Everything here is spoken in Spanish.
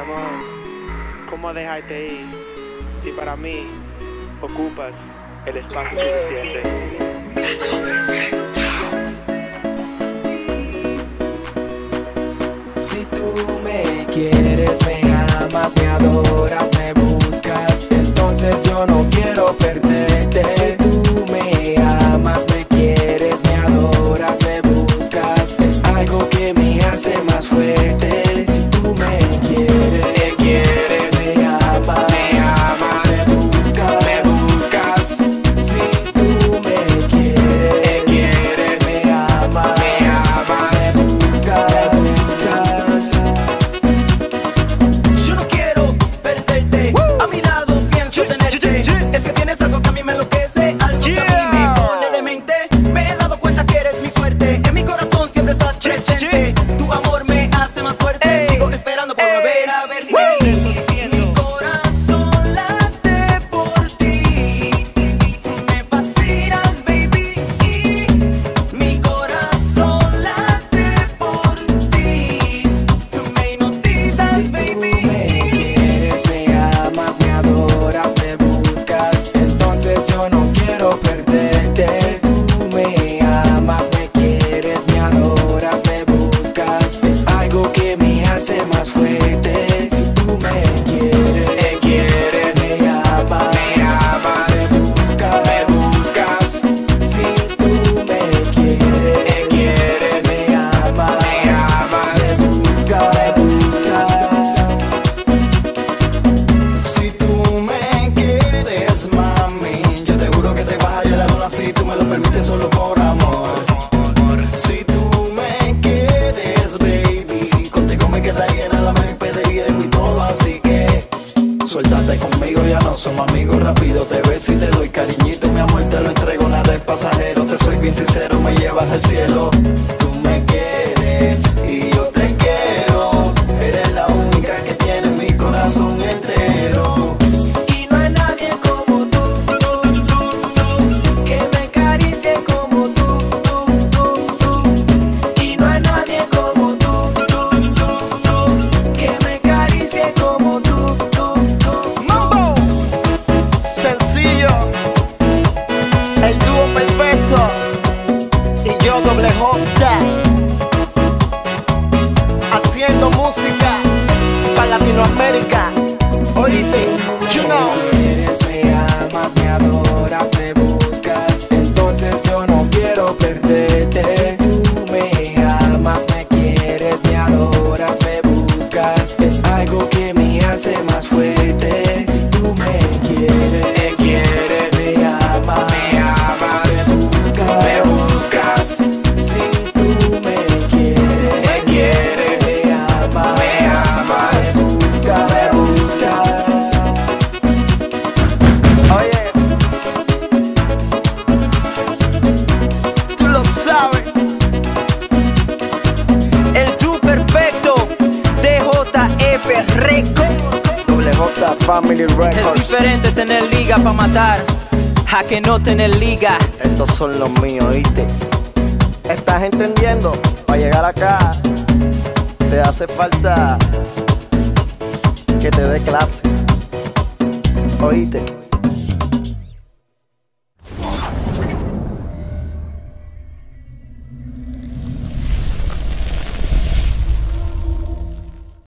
amor, ¿cómo dejarte ir si para mí ocupas el espacio suficiente? Si tú me quieres, me amas, me adoras, me buscas, entonces yo no quiero perderte. Si tú me amas, me quieres, me adoras, me buscas, es algo que me hace más fuerte. Si tú me quieres, me amas, me buscas. Si tú me quieres, me amas, me buscas. Yo no quiero perderte, a mi lado pienso tenerte. Es que tienes algo que a mí me enloquece, algo que a mí me pone demente. Me he dado cuenta que eres mi suerte, en mi corazón siempre estás presente. Tu amor me hace más fuerte, sigo esperando por volver a verte. Mi corazón late por ti, me fascinas, baby. Mi corazón late por ti, me hipnotizas, baby. Me amas, me adoras, me buscas, entonces yo no quiero perderte. Si tú me amas, me quieres, me adoras, me buscas, es algo que me hace más fuerte. Si tú me quieres, me amas, me buscas. Si tú me quieres, me amas, me buscas. Si tú me quieres, mami, yo te juro que te vas a ir a la luna si tú me lo permites solo por amor. Si tú me quieres, baby, contigo me quedaría, nada me impediría y todo, así que suéltate conmigo, ya no somos amigos, rápido te beso y te doy cariñito, mi amor te lo entrego, nada es pasajero, te soy bien sincero, me llevas al cielo. Tú me quieres y yo te quiero, eres la única que tiene mi corazón entero. Y no hay nadie como tú, que me acaricie como tú. Y no hay nadie como tú, que me acaricie como tú. ¡Mambo! Sencillo, el dúo perfecto y yo doble J, haciendo música para Latinoamérica. Oíste, you know. Me amas, me adoras, me buscas, entonces yo no quiero perderte. Si tú me amas, me quieres, me adoras, me buscas, es algo que me hace más fuerte. Si tú me quieres, me amas, me buscas. Si tú me quieres, me amas, me buscas. Oye, tú lo sabes. El tú perfecto, DJF Records. Doble J Family Records. Es diferente tener liga pa' matar a que no tener liga. Estos son los míos, ¿oíste? ¿Estás entendiendo? Para llegar acá te hace falta que te dé clase, ¿oíste?